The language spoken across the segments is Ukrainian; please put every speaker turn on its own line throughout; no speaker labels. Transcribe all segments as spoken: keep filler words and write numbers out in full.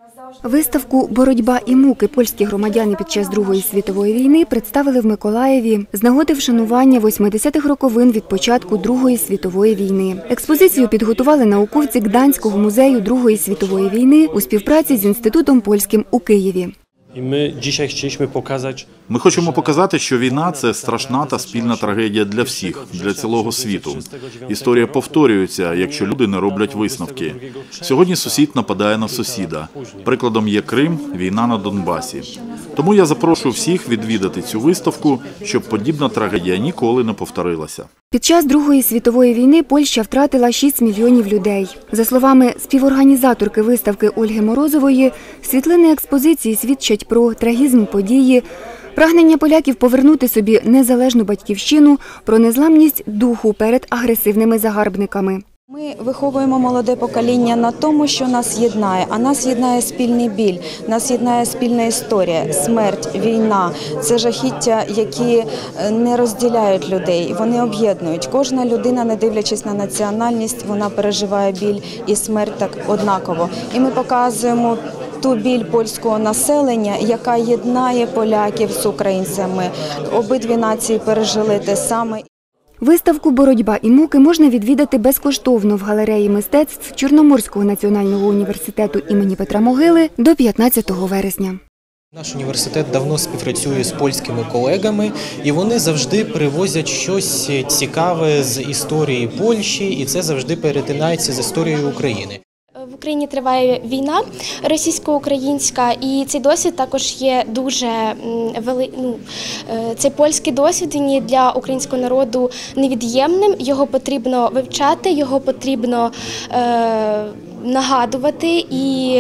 Виставку «Боротьба і муки. Польські громадяни під час Другої світової війни» представили в Миколаєві з нагоди вшанування восьмидесятих роковин від початку Другої світової війни. Експозицію підготували науковці Гданського музею Другої світової війни у співпраці з Інститутом польським у Києві.
І ми dzisiaj chcieliśmy pokazać.
Ми хочемо показати, що війна – це страшна та спільна трагедія для всіх, для цілого світу. Історія повторюється, якщо люди не роблять висновки. Сьогодні сусід нападає на сусіда. Прикладом є Крим, війна на Донбасі. Тому я запрошую всіх відвідати цю виставку, щоб подібна трагедія ніколи не повторилася.
Під час Другої світової війни Польща втратила шість мільйонів людей. За словами співорганізаторки виставки Ольги Морозової, світлини експозиції свідчать про трагізм події, прагнення поляків повернути собі незалежну батьківщину, про незламність духу перед агресивними загарбниками.
Ми виховуємо молоде покоління на тому, що нас єднає, а нас єднає спільний біль, нас єднає спільна історія, смерть, війна. Це жахіття, які не розділяють людей, вони об'єднують. Кожна людина, не дивлячись на національність, вона переживає біль і смерть так однаково. І ми показуємо ту біль польського населення, яка єднає поляків з українцями. Обидві нації пережили те саме.
Виставку «Боротьба і муки» можна відвідати безкоштовно в галереї мистецтв Чорноморського національного університету імені Петра Могили до п'ятнадцятого вересня.
Наш університет давно співпрацює з польськими колегами, і вони завжди привозять щось цікаве з історії Польщі, і це завжди перетинається з історією України.
В Україні триває війна російсько-українська, і цей досвід також є дуже великий. Ну, цей польський досвід він для українського народу невід'ємним. Його потрібно вивчати, його потрібно е, нагадувати і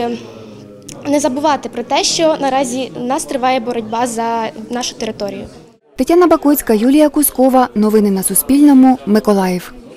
не забувати про те, що наразі у нас триває боротьба за нашу територію.
Тетяна Бакоцька, Юлія Кускова. Новини на Суспільному. Миколаїв.